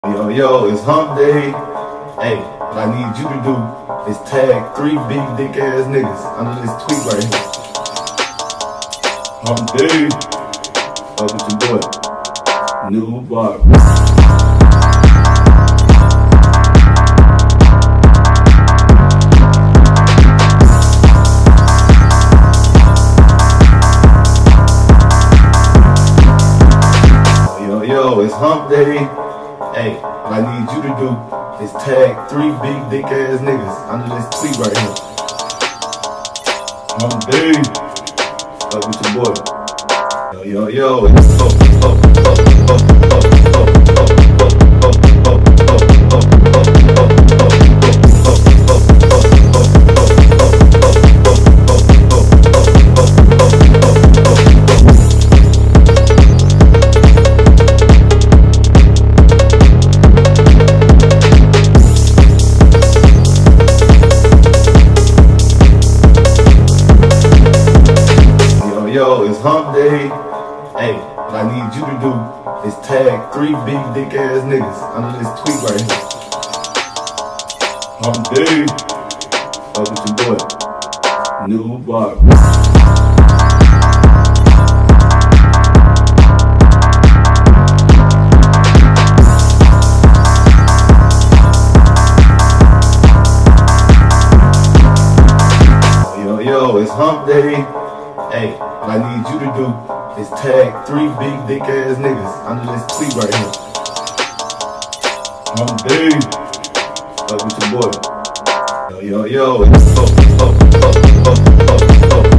Yo, it's hump day. Hey, what I need you to do is tag 3 big dick ass niggas under this tweet right here. Hump day. Fuck with your boy. New Barber. Yo, it's hump day. Hey, what I need you to do is tag 3 big dick ass niggas under this tweet right here. Hump day. Fuck with your boy. Yo, it's Yo, it's hump day. Hey, what I need you to do is tag 3 big dick ass niggas under this tweet right here. Hump day. Fuck with your boy. New Barber. Yo, it's hump day. Hey, what I need you to do is tag 3 big dick ass niggas under this tweet right here. Hump day. Fuck with your boy. Yo, it's